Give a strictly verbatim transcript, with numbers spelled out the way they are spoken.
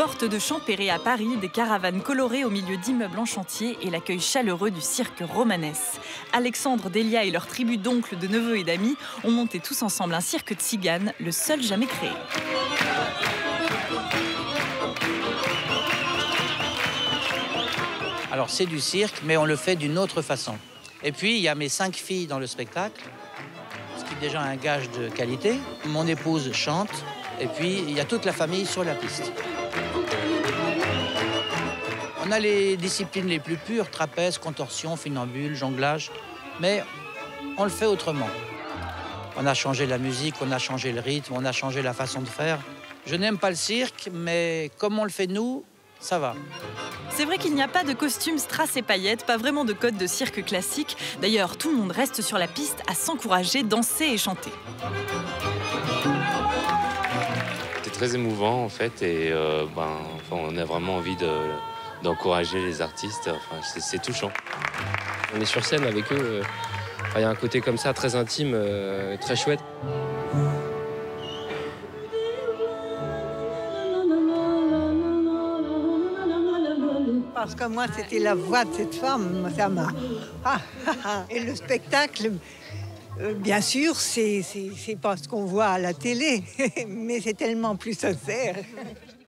Porte de Champéret à Paris, des caravanes colorées au milieu d'immeubles en chantier et l'accueil chaleureux du cirque Romanès. Alexandre, Delia et leur tribu d'oncles, de neveux et d'amis ont monté tous ensemble un cirque tzigane, le seul jamais créé. Alors c'est du cirque, mais on le fait d'une autre façon. Et puis il y a mes cinq filles dans le spectacle, ce qui est déjà un gage de qualité. Mon épouse chante, et puis il y a toute la famille sur la piste. On a les disciplines les plus pures, trapèze, contorsion, funambule, jonglage, mais on le fait autrement. On a changé la musique, on a changé le rythme, on a changé la façon de faire. Je n'aime pas le cirque, mais comme on le fait nous, ça va. C'est vrai qu'il n'y a pas de costumes, strass et paillettes, pas vraiment de code de cirque classique. D'ailleurs, tout le monde reste sur la piste à s'encourager, danser et chanter. C'est très émouvant en fait, et euh, ben, enfin, on a vraiment envie de, d'encourager les artistes. Enfin, c'est, c'est touchant. On est sur scène avec eux. Euh, enfin, il y a un côté comme ça, très intime, euh, très chouette. Parce que moi, c'était la voix de cette femme, ça m'a... Ah, ah, ah. Et le spectacle, euh, bien sûr, c'est, c'est, c'est pas ce qu'on voit à la télé, mais c'est tellement plus sincère.